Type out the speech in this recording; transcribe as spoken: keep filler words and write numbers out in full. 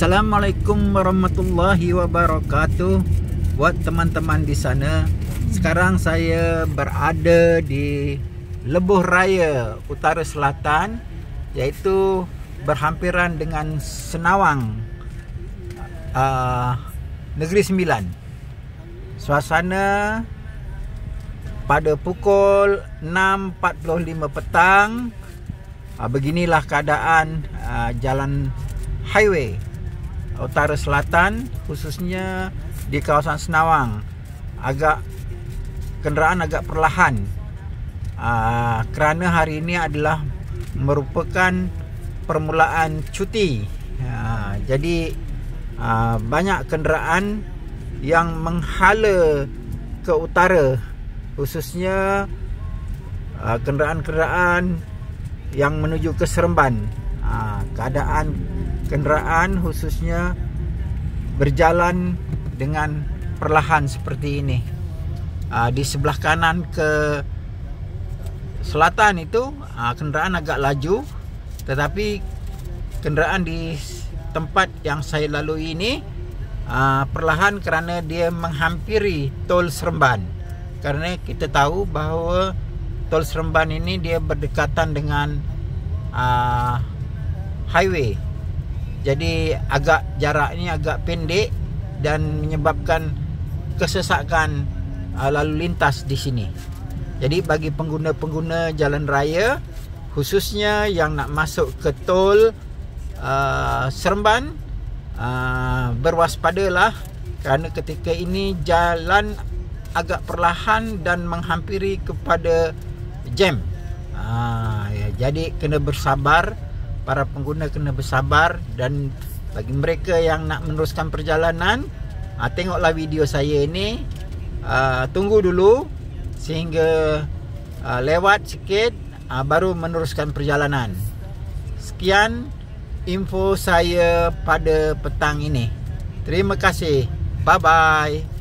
Assalamualaikum warahmatullahi wabarakatuh. Buat teman-teman di sana, sekarang saya berada di Lebuh Raya Utara Selatan, iaitu berhampiran dengan Senawang, uh, Negeri Sembilan. Suasana pada pukul enam empat puluh lima petang. uh, Beginilah keadaan uh, jalan highway Utara Selatan, khususnya di kawasan Senawang. Agak kenderaan agak perlahan uh, kerana hari ini adalah merupakan permulaan cuti. uh, Jadi uh, banyak kenderaan yang menghala ke utara, khususnya uh, kenderaan-kenderaan yang menuju ke Seremban. uh, Keadaan kenderaan khususnya berjalan dengan perlahan seperti ini. uh, Di sebelah kanan ke selatan itu uh, kenderaan agak laju, tetapi kenderaan di tempat yang saya lalui ini uh, perlahan kerana dia menghampiri tol Seremban. Kerana kita tahu bahawa tol Seremban ini dia berdekatan dengan uh, highway. Jadi agak jarak ini agak pendek dan menyebabkan kesesakan uh, lalu lintas di sini. Jadi bagi pengguna-pengguna jalan raya, khususnya yang nak masuk ke tol uh, Seremban, uh, berwaspadalah kerana ketika ini jalan agak perlahan dan menghampiri kepada jam. uh, ya, Jadi kena bersabar. Para pengguna kena bersabar, dan bagi mereka yang nak meneruskan perjalanan, uh, tengoklah video saya ini, uh, tunggu dulu sehingga uh, lewat sikit, uh, baru meneruskan perjalanan. Sekian info saya pada petang ini. Terima kasih. Bye bye.